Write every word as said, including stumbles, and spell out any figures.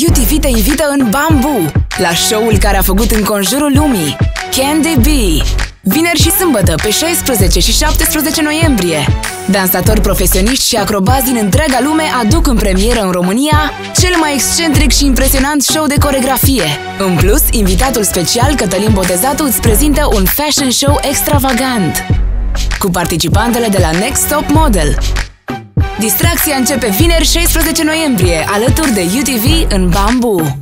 U T V te invită în Bamboo, la show-ul care a făcut înconjurul lumii, Candy B. Vineri și sâmbătă, pe șaisprezece și șaptesprezece noiembrie. Dansatori profesioniști și acrobați din întreaga lume aduc în premieră în România cel mai excentric și impresionant show de coreografie. În plus, invitatul special, Cătălin Botezatu, îți prezintă un fashion show extravagant cu participantele de la Next Top Model. Distracția începe vineri șaisprezece noiembrie, alături de U T V în Bamboo.